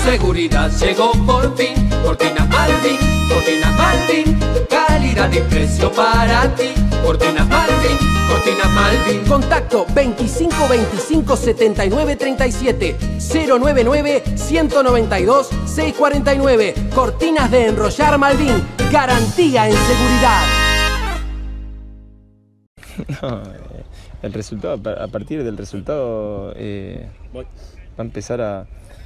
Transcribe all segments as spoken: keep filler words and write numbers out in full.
seguridad llegó por fin. Cortinas Malvin, Cortinas Malvin, calidad y precio para ti. Cortinas Malvin, Cortinas Malvin. Contacto veinticinco veinticinco setenta y nueve treinta y siete, cero noventa y nueve ciento noventa y dos seiscientos cuarenta y nueve. Cortinas de enrollar Malvin, garantía en seguridad. No, el resultado, a partir del resultado eh, va a empezar a...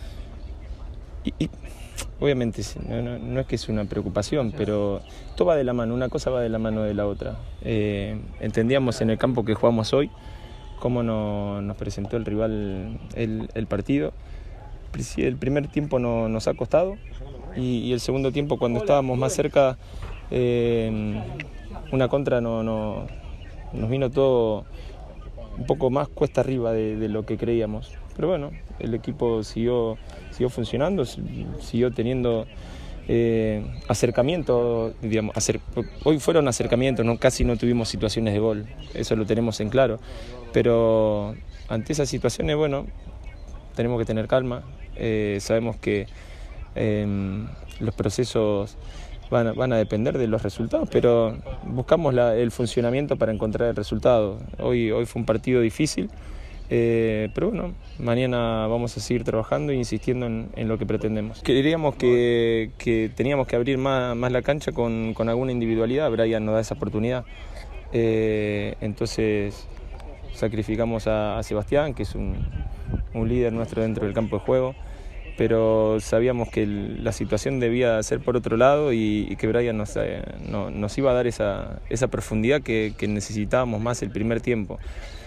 Y, y, obviamente no, no, no es que es una preocupación, pero todo va de la mano, una cosa va de la mano de la otra. Eh, entendíamos en el campo que jugamos hoy cómo no, nos presentó el rival el, el partido. El primer tiempo no, nos ha costado y, y el segundo tiempo, cuando estábamos más cerca, eh, una contra no, no, nos vino todo un poco más cuesta arriba de, de lo que creíamos. Pero bueno, el equipo siguió, siguió funcionando, siguió teniendo eh, acercamiento, digamos, acer, hoy fueron acercamientos, no, casi no tuvimos situaciones de gol, eso lo tenemos en claro. Pero ante esas situaciones, bueno, tenemos que tener calma, eh, sabemos que eh, los procesos van a, van a depender de los resultados, pero buscamos la, el funcionamiento para encontrar el resultado. Hoy, hoy fue un partido difícil. Eh, pero bueno, mañana vamos a seguir trabajando e insistiendo en, en lo que pretendemos. Queríamos que, que teníamos que abrir más, más la cancha con, con alguna individualidad. Brian nos da esa oportunidad, eh, entonces sacrificamos a, a Sebastián, que es un, un líder nuestro dentro del campo de juego, pero sabíamos que el, la situación debía ser por otro lado y, y que Brian nos, eh, no, nos iba a dar esa, esa profundidad que, que necesitábamos más el primer tiempo.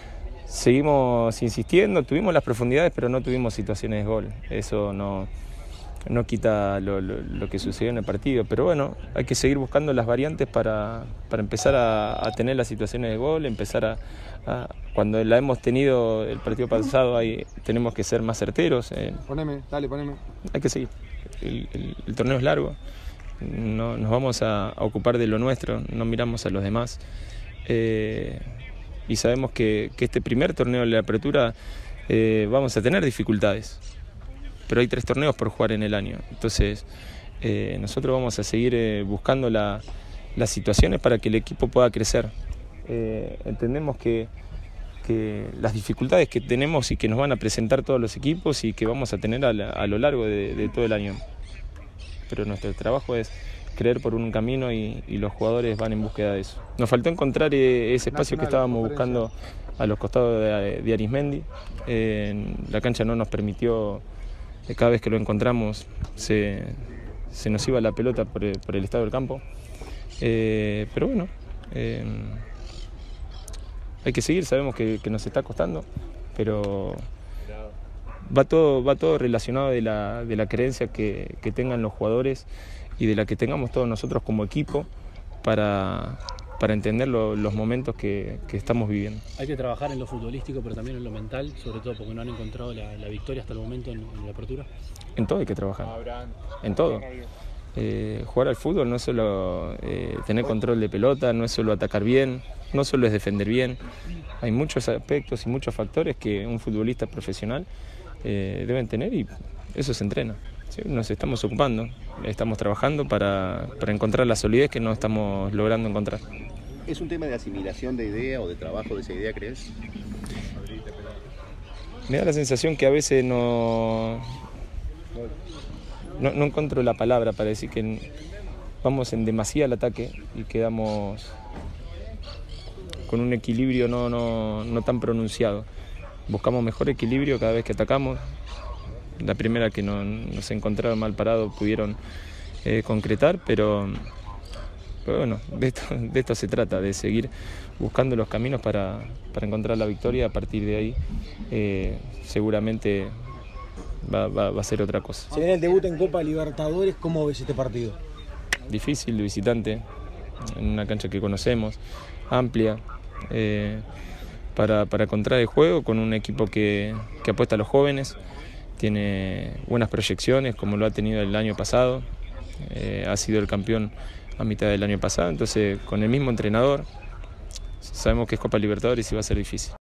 Seguimos insistiendo, tuvimos las profundidades, pero no tuvimos situaciones de gol. Eso no, no quita lo, lo, lo que sucedió en el partido. Pero bueno, hay que seguir buscando las variantes para, para empezar a, a tener las situaciones de gol, empezar a, a... Cuando la hemos tenido el partido pasado, hay, tenemos que ser más certeros. Eh. Poneme, dale, poneme. Hay que seguir. El, el, el torneo es largo, no, nos vamos a, a ocupar de lo nuestro, no miramos a los demás. Eh, Y sabemos que, que este primer torneo de la apertura eh, vamos a tener dificultades, pero hay tres torneos por jugar en el año. Entonces eh, nosotros vamos a seguir eh, buscando la, las situaciones para que el equipo pueda crecer. Eh, entendemos que, que las dificultades que tenemos y que nos van a presentar todos los equipos y que vamos a tener a, la, a lo largo de, de todo el año. Pero nuestro trabajo es creer por un camino y, y los jugadores van en búsqueda de eso. Nos faltó encontrar eh, ese espacio que estábamos buscando a los costados de, de Arismendi. Eh, la cancha no nos permitió, eh, cada vez que lo encontramos se, se nos iba la pelota por el, por el estado del campo. Eh, pero bueno, eh, hay que seguir, sabemos que, que nos está costando, pero va todo, va todo relacionado de la, de la creencia que, que tengan los jugadores y de la que tengamos todos nosotros como equipo para, para entender lo, los momentos que, que estamos viviendo. Hay que trabajar en lo futbolístico, pero también en lo mental, sobre todo porque no han encontrado la, la victoria hasta el momento en, en la apertura. En todo hay que trabajar, en todo. Eh, jugar al fútbol no es solo eh, tener control de pelota, no es solo atacar bien, no solo es defender bien. Hay muchos aspectos y muchos factores que un futbolista profesional eh, deben tener y eso se entrena. Sí, nos estamos ocupando, estamos trabajando para, para encontrar la solidez que no estamos logrando encontrar. ¿Es un tema de asimilación de idea o de trabajo de esa idea, crees? Me da la sensación que a veces no, no, no encuentro la palabra para decir que vamos en demasía al ataque y quedamos con un equilibrio no, no, no tan pronunciado. Buscamos mejor equilibrio cada vez que atacamos. La primera que no, nos encontraron mal parados pudieron eh, concretar, pero, pero bueno, de esto, de esto se trata, de seguir buscando los caminos para, para encontrar la victoria. A partir de ahí eh, seguramente va, va, va a ser otra cosa. Se viene el debut en Copa Libertadores, ¿cómo ves este partido? Difícil, de visitante, en una cancha que conocemos, amplia, eh, para, para encontrar el juego con un equipo que, que apuesta a los jóvenes. Tiene buenas proyecciones, como lo ha tenido el año pasado, eh, ha sido el campeón a mitad del año pasado, entonces con el mismo entrenador sabemos que es Copa Libertadores y va a ser difícil.